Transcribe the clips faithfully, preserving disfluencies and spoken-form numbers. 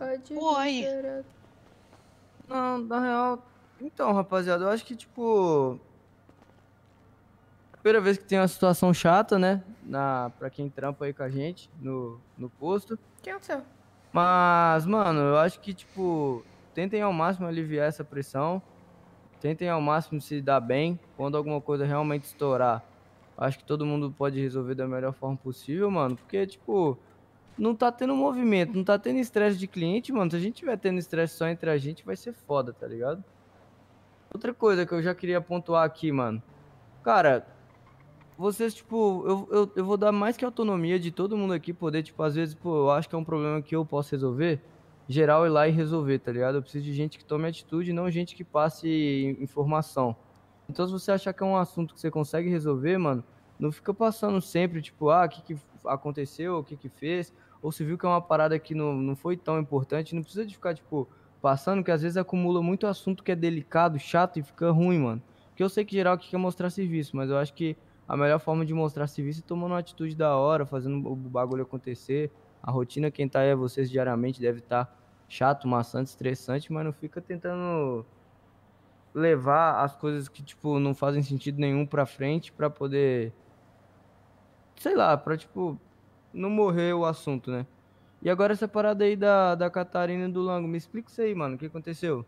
Pode Oi. ser. Não, na real. Então, rapaziada, eu acho que, tipo. Primeira vez que tem uma situação chata, né? Na, pra quem trampa aí com a gente no, no posto. O que aconteceu? Mas, mano, eu acho que, tipo, tentem ao máximo aliviar essa pressão. Tentem ao máximo se dar bem. Quando alguma coisa realmente estourar, acho que todo mundo pode resolver da melhor forma possível, mano. Porque, tipo, não tá tendo movimento, não tá tendo estresse de cliente, mano. Se a gente tiver tendo estresse só entre a gente, vai ser foda, tá ligado? Outra coisa que eu já queria pontuar aqui, mano. Cara, vocês, tipo, eu, eu, eu vou dar mais que autonomia de todo mundo aqui poder, tipo, às vezes, pô, eu acho que é um problema que eu posso resolver, geral ir lá e resolver, tá ligado? Eu preciso de gente que tome atitude, não gente que passe informação. Então, se você achar que é um assunto que você consegue resolver, mano, não fica passando sempre, tipo, ah, o que que aconteceu, o que que fez, ou se viu que é uma parada que não, não foi tão importante, não precisa de ficar, tipo, passando, que às vezes acumula muito assunto que é delicado, chato e fica ruim, mano. Porque eu sei que geral que quer mostrar serviço, mas eu acho que a melhor forma de mostrar serviço é tomando uma atitude da hora, fazendo o bagulho acontecer. A rotina, quem tá aí é vocês diariamente, deve estar chato, maçante, estressante, mas não fica tentando levar as coisas que, tipo, não fazem sentido nenhum pra frente pra poder, sei lá, pra, tipo, não morrer o assunto, né? E agora essa parada aí da, da Catarina e do Lango, me explica isso aí, mano, o que aconteceu?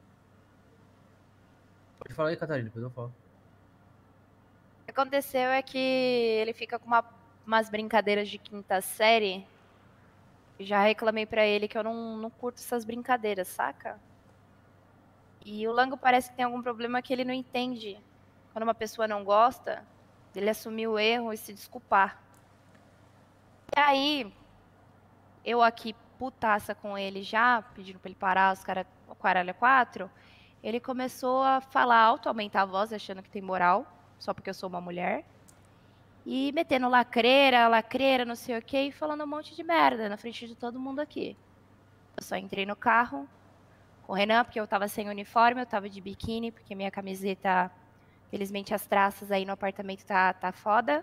Pode falar aí, Catarina, depois eu falo. O que aconteceu é que ele fica com uma, umas brincadeiras de quinta série. Já reclamei pra ele que eu não, não curto essas brincadeiras, saca? E o Lango parece que tem algum problema que ele não entende. Quando uma pessoa não gosta, ele assumir o erro e se desculpar. E aí, eu aqui putaça com ele já, pedindo pra ele parar os caras, o caralho é quatro, ele começou a falar alto, aumentar a voz, achando que tem moral, só porque eu sou uma mulher. E metendo lacreira, lacreira, não sei o que, e falando um monte de merda na frente de todo mundo aqui. Eu só entrei no carro com o Renan, porque eu tava sem uniforme, eu tava de biquíni, porque minha camiseta, felizmente as traças aí no apartamento tá, tá foda.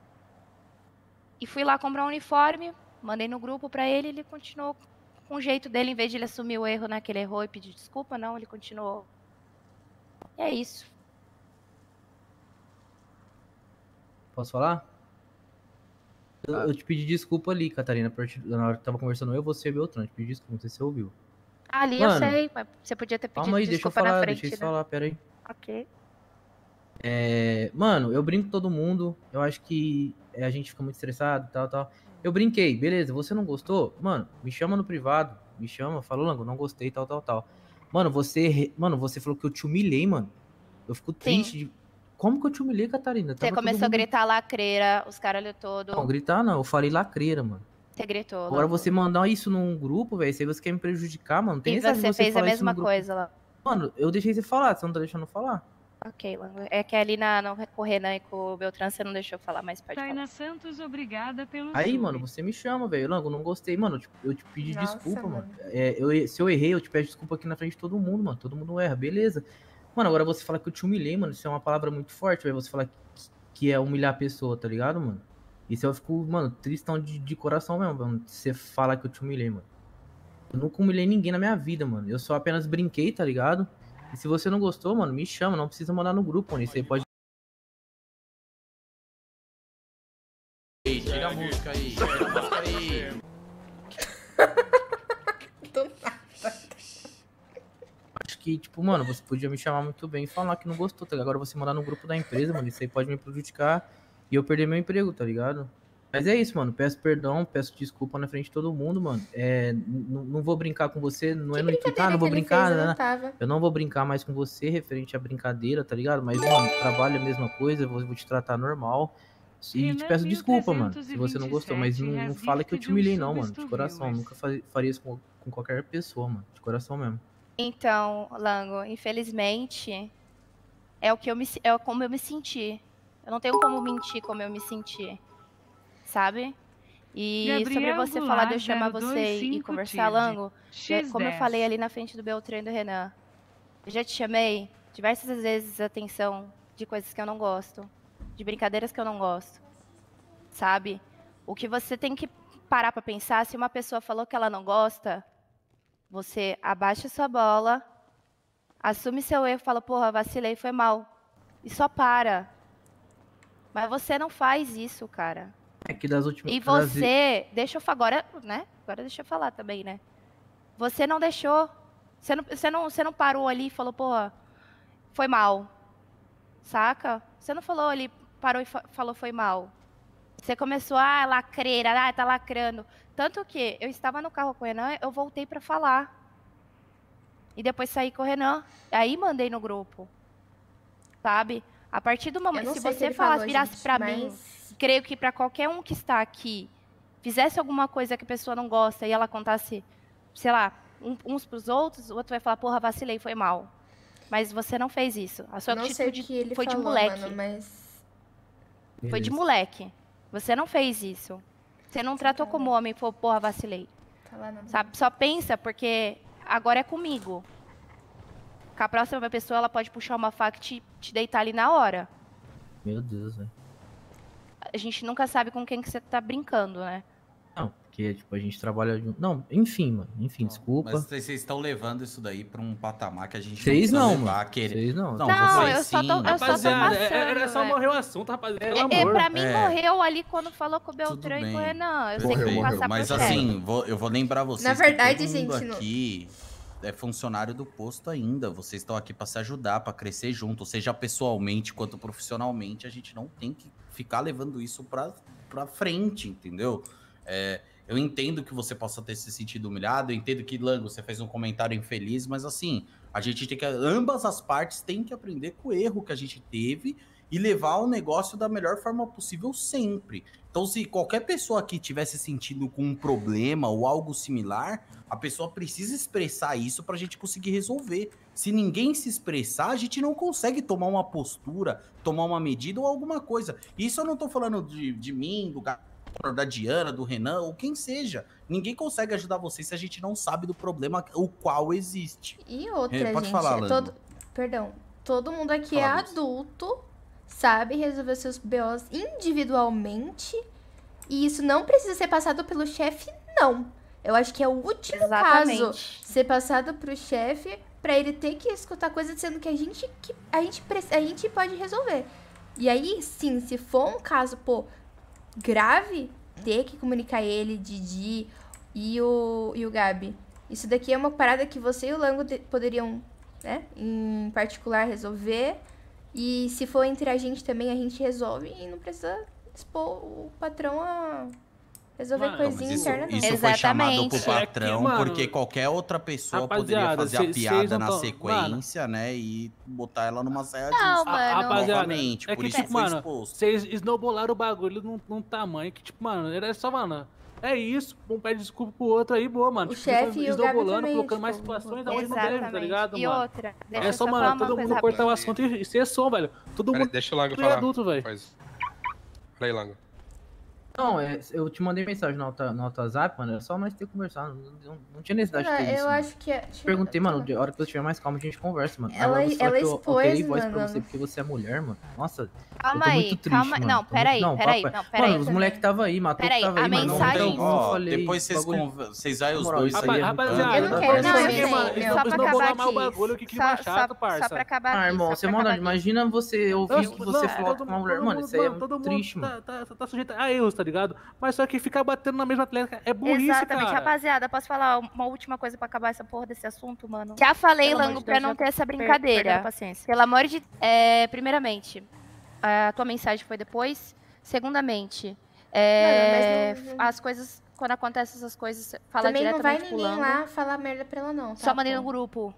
E fui lá comprar um uniforme, mandei no grupo pra ele, ele continuou com o jeito dele, em vez de ele assumir o erro, né, que ele errou e pedir desculpa, não, ele continuou. E é isso. Posso falar? Eu, Ah, eu te pedi desculpa ali, Catarina, na hora que tava conversando eu, você e o Beltrão. Eu te pedi desculpa, não sei se você ouviu. Ali eu Mano, sei, mas você podia ter pedido calma aí, deixa eu desculpa na falar, deixa frente, eu né? falar, pera aí. Ok. É, mano, eu brinco com todo mundo, eu acho que é, a gente fica muito estressado e tal, tal. Eu brinquei, beleza, você não gostou? Mano, me chama no privado, me chama, fala, Lango, não gostei, tal, tal, tal. Mano, você, re- mano, você falou que eu te humilhei, mano. Eu fico Sim. triste de... Como que eu te humilhei, Catarina? Você Tava todo começou a mundo... gritar lacreira, os caralho Não, todo. gritar não, eu falei lacreira, mano. Você gritou, Agora Lango. você mandar isso num grupo, velho, se você quer me prejudicar, mano, não tem E necessidade de você você fez a falar isso no mesma grupo. coisa lá. Mano, eu deixei você falar, você não tá deixando eu falar. Ok, Lango. É que ali na, no, com o Renan e com o Beltrán você não deixou eu falar, mas pode falar. Taina Santos, obrigada pelo Aí, sub. mano, você me chama, velho. Lango, não gostei, mano. Eu te, eu te pedi Nossa, desculpa, mano. mano. É, eu, se eu errei, eu te peço desculpa aqui na frente de todo mundo, mano. Todo mundo erra, beleza. Mano, agora você fala que eu te humilhei, mano. Isso é uma palavra muito forte, velho. Você falar que, que é humilhar a pessoa, tá ligado, mano? Isso eu fico, mano, tristão de, de coração mesmo, mano. Você fala que eu te humilhei, mano. Eu nunca humilhei ninguém na minha vida, mano. Eu só apenas brinquei, tá ligado? E se você não gostou, mano, me chama. Não precisa mandar no grupo, mano. Isso aí pode. Tira a música aí, tira a música aí. Acho que, tipo, mano, você podia me chamar muito bem e falar que não gostou, tá ligado? Agora você mandar no grupo da empresa, mano, isso aí pode me prejudicar e eu perder meu emprego, tá ligado? Mas é isso, mano. Peço perdão, peço desculpa na frente de todo mundo, mano. É, n- não vou brincar com você, não é Que no intuito, ah, brincadeira não que vou ele brincar, fez? Eu né? não tava. Eu não vou brincar mais com você referente à brincadeira, tá ligado? Mas, mano, trabalho é a mesma coisa, eu vou, vou te tratar normal. E te Renan peço desculpa, mano, se você não gostou, mas não, não has fala que eu te gifted um humilhei, não, mano, de substo coração. viewers. Nunca fa- faria isso com, com qualquer pessoa, mano, de coração mesmo. Então, Lango, infelizmente, é o que eu me, é como eu me senti. Eu não tenho como mentir como eu me senti, sabe? E sobre Gabriel você falar de eu Goulart chamar zero dois você e cinco conversar, Tilde. Lango, já- X como eu dez. falei ali na frente do Beltrán e do Renan, eu já te chamei diversas vezes a atenção de coisas que eu não gosto, de brincadeiras que eu não gosto, sabe? O que você tem que parar pra pensar, se uma pessoa falou que ela não gosta, Você abaixa sua bola, assume seu erro, fala, porra, vacilei, foi mal. E só para. Mas você não faz isso, cara. É que das últimas... E das- você, deixa eu falar, agora, né? Agora deixa eu falar também, né? Você não deixou, você não, você não, você não parou ali e falou, porra, foi mal, saca? Você não falou ali, parou e fa- falou foi mal. Você começou, ah, lacreira, ah, tá lacrando. Tanto que eu estava no carro com o Renan, eu voltei pra falar. E depois saí com o Renan, aí mandei no grupo, sabe? A partir do Eu momento, não se sei o que você ele falasse, falou, virasse gente, pra mim, mas... creio que pra qualquer um que está aqui, fizesse alguma coisa que a pessoa não gosta e ela contasse, sei lá, um- uns pros outros, o outro vai falar, porra, vacilei, foi mal. Mas você não fez isso. A sua Não sei o atitude que ele foi de falou, moleque. mano, mas... Foi de Beleza. moleque. Você não fez isso. Você não tratou tá como bom. homem e falou, porra, vacilei. Tá lá no... Sabe? Só pensa, porque agora é comigo. Com a próxima pessoa, ela pode puxar uma faca e te, te deitar ali na hora. Meu Deus, velho. A gente nunca sabe com quem que você tá brincando, né? Não, porque, tipo, a gente trabalha junto. Não, enfim, mano. Enfim, desculpa. Mas vocês estão levando isso daí pra um patamar que a gente Vocês não não, precisa levar. mano. Querer... Vocês não. Não, Não, vocês eu só tô- sim. eu só tô Rapaziada, é- passando, era só velho. morrer o assunto, rapaziada. Pelo É, amor. pra mim, É. morreu ali quando falou com o Tudo Beltrão e com o bem. Renan. Eu sei que Perfeito. tem que passar Mas por assim, vou- eu vou lembrar vocês Na verdade, que todo mundo gente, não- aqui é funcionário do posto ainda. Vocês estão aqui para se ajudar, para crescer junto, seja pessoalmente quanto profissionalmente. A gente não tem que ficar levando isso para para frente, entendeu? É, eu entendo que você possa ter se sentido humilhado, eu entendo que, Lango, você fez um comentário infeliz, mas assim, a gente tem que, ambas as partes têm que aprender com o erro que a gente teve e levar o negócio da melhor forma possível sempre. Então, se qualquer pessoa aqui tivesse sentido com um problema ou algo similar, a pessoa precisa expressar isso para a gente conseguir resolver. Se ninguém se expressar, a gente não consegue tomar uma postura, tomar uma medida ou alguma coisa. Isso eu não tô falando de, de mim, do Gabriel, da Diana, do Renan, ou quem seja. Ninguém consegue ajudar vocês se a gente não sabe do problema o qual existe. E outra, É, pode gente, falar, é Lando. todo... Perdão. Todo mundo aqui Fala, é Luz. adulto, sabe resolver seus B Os individualmente. E isso não precisa ser passado pelo chefe, não. Eu acho que é o último Exatamente. caso ser passado pro chefe pra ele ter que escutar coisas sendo que a gente, que a gente, pre- a gente pode resolver. E aí, sim, se for um caso, pô, grave, ter que comunicar ele, Didi e o, e o Gabi. Isso daqui é uma parada que você e o Lango de- poderiam, né, em particular, resolver. E se for entre a gente também, a gente resolve e não precisa expor o patrão a resolver Mano, Mas coisinha isso, interna, não. isso foi chamado pro Exatamente. patrão, É que, mano, porque qualquer outra pessoa rapaziada, poderia fazer cês- a cês piada não na tão- sequência, né? E botar ela numa saia Não, justa. mano. Rapaziada, Novamente, é por que, isso tipo, foi mano, exposto. vocês snowbolaram o bagulho num, num tamanho que, tipo, mano, era só, mano, é isso, um pede desculpa pro outro aí, boa, mano. O Tipo, vocês chefe e o Gabi snowbolando, também, colocando tipo, mais situações aonde não deve, tá Exatamente. ligado, E mano? outra, deixa É eu só, só mano, falar uma todo coisa mundo cortar o rapidinho. assunto e, e ser som, velho. Todo Pera, mundo deixa o Lango é falar. adulto, velho. Faz. Fala aí, Lango. Não, é, eu te mandei mensagem no, alta, no WhatsApp, mano. Era só nós ter conversado. Não, não, não tinha necessidade de ter Ah, isso. eu mano. acho que é. deixa eu- Perguntei, mano, deixa de hora que eu estiver mais calmo, a gente conversa, mano. Ela- Agora você fala ela que eu expôs, alterei voz pra mano. você porque você é mulher, mano. Nossa, Calma eu tô aí, muito triste, calma. mano. Não, Tô peraí, muito- não, peraí, papo é- não, peraí. Mano, os moleques tava aí, matou Peraí, que tava a aí, mano. mensagem- Então, Ó, eu falei, depois vocês, bagulho- conver- vocês aí Na os moral, dois isso aí. aí é Rapa- muito- Rapaziada, Eu não é quero, porque, não, mano, gente, eles não. não- Só eles pra não acabar bolaram mais o aqui. bagulho, que clima Só- chato, só- parça. Só pra acabar Ah, aqui, irmão, só você pra manda, acabar aqui. imagina você ouvir Eu- o que você não, falou todo com uma mundo- mulher. todo Mano, mundo- isso aí é todo muito mundo triste, mano. Tá, tá, tá sujeito a erros, tá ligado? Mas só que ficar batendo na mesma atleta é burrice, Exatamente, cara. rapaziada, posso falar uma última coisa pra acabar essa porra desse assunto, mano? Já falei, Pelo amor Lango, de pra Deus, não já ter essa per- brincadeira. perdendo paciência. Pelo amor de... É, primeiramente, a tua mensagem foi depois. Segundamente, é, Não, mas não- as coisas... Quando acontecem essas coisas, fala Também não vai diretamente pro ninguém Lango. lá falar merda pra ela, não. Tá, Só mandei pô? no grupo.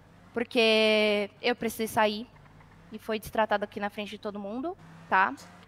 Porque eu precisei sair. E foi destratado aqui na frente de todo mundo, tá?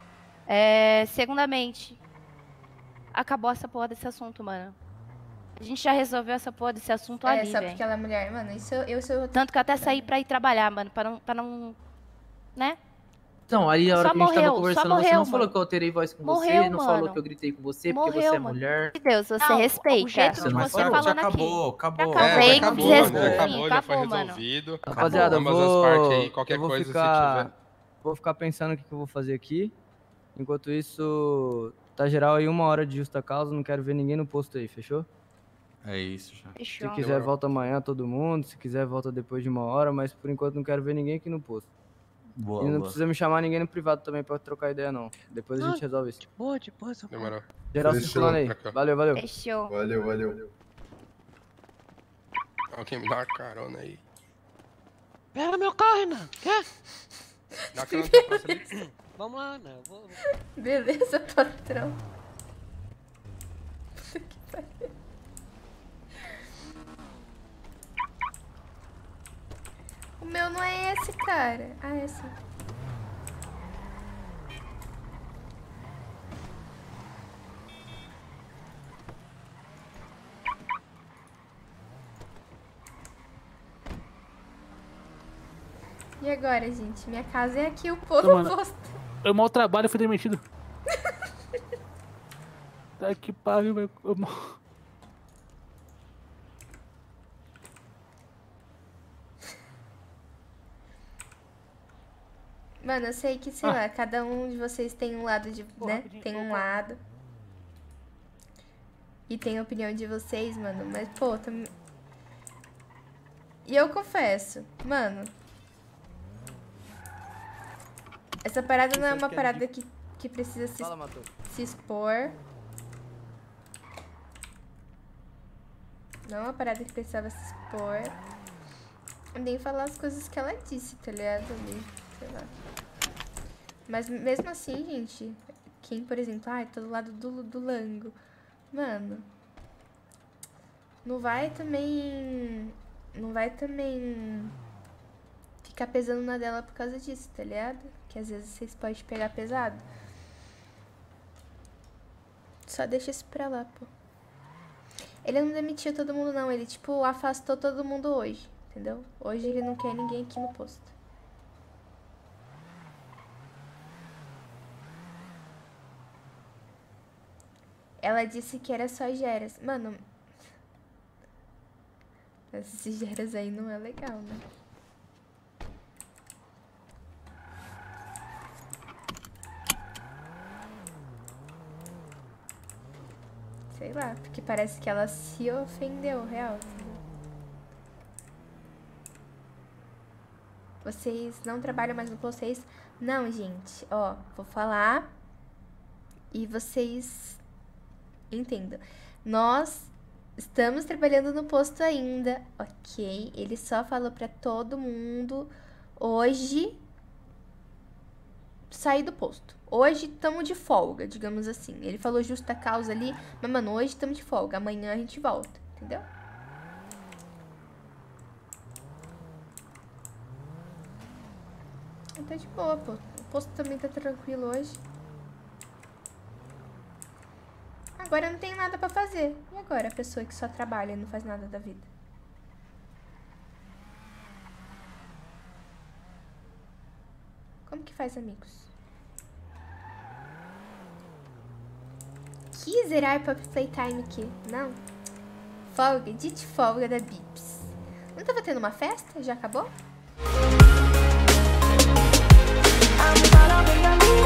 É, segundamente, acabou essa porra desse assunto, mano. A gente já resolveu essa porra desse assunto É, ali, só velho. porque ela é mulher, mano. Isso eu, eu sou. Tanto que eu até saí pra ir trabalhar, mano, pra não, pra não né? Então, aí a hora Só que a gente morreu, tava só conversando, você morreu, não falou mano. que eu alterei voz com Morreu, você, não falou mano. que eu gritei com você porque Morreu, você é mano. mulher. De Deus, você Não, respeita. o jeito de de você você já falando acabou, aqui. acabou. Já É, acabei, já com acabou, desrespeito. já acabou, já foi Acabou, mano. resolvido. Rapaziada, eu ambas vou, as partes aí, qualquer eu vou coisa se ficar, tiver. vou ficar pensando o que que eu vou fazer aqui. Enquanto isso, tá geral aí uma hora de justa causa, não quero ver ninguém no posto aí, fechou? É isso já. Fechou. Se quiser, volta amanhã todo mundo. Se quiser, volta depois de uma hora. Mas por enquanto não quero ver ninguém aqui no posto. Boa, E não boa. precisa me chamar ninguém no privado também pra trocar ideia, não. Depois a gente resolve isso. Boa, depois eu Demorou. Geral Fechou. circulando aí. Tranquilo. Valeu, valeu. Fechou. Valeu, valeu. Alguém me dá uma carona aí. Pega meu carro, Renan. Quer? Dá uma carona pra praça ali. Vamos lá, Renan. Vou, vou... Beleza, patrão. Puta que pariu. O meu não é esse, cara. Ah, é esse. E agora, gente? Minha casa é aqui, o povo Mano, posto. Eu mal trabalho e fui demitido. Tá que pariu, velho. Eu mal- Mano, eu sei que, sei Ah. lá, cada um de vocês tem um lado de, Pô, né? rapidinho, Tem um opa. lado. E tem a opinião de vocês, mano. Mas, pô, também... E eu confesso, mano... Essa parada não é Vocês uma querem parada que, que precisa se, Fala, Matou. se expor. Não é uma parada que precisava se expor. Nem falar as coisas que ela disse, tá ligado? Ali, sei lá. Mas mesmo assim, gente, quem, por exemplo, ai, tô do lado do, do Lango. Mano, não vai também. Não vai também ficar pesando na dela por causa disso, tá ligado? Que às vezes vocês podem pegar pesado. Só deixa isso pra lá, pô. Ele não demitiu todo mundo, não. Ele, tipo, afastou todo mundo hoje, entendeu? Hoje ele não quer ninguém aqui no posto. Ela disse que era só Geras. Mano, esses Geras aí não é legal, né? Sei lá, porque parece que ela se ofendeu, real. Entendeu? Vocês não trabalham mais no posto, vocês... Não, gente, ó, vou falar e vocês entendam. Nós estamos trabalhando no posto ainda, ok? Ele só falou pra todo mundo hoje sair do posto. Hoje estamos de folga, digamos assim. Ele falou justa causa ali, mas, mano, hoje estamos de folga. Amanhã a gente volta, entendeu? Tá de boa, pô. O posto também tá tranquilo hoje. Agora não tem nada pra fazer. E agora a pessoa que só trabalha e não faz nada da vida? Como que faz, amigos? Que zerar Pop Playtime aqui? Não. Folga, dia de folga da Bips. Não tava tendo uma festa? Já acabou? I'm gonna be a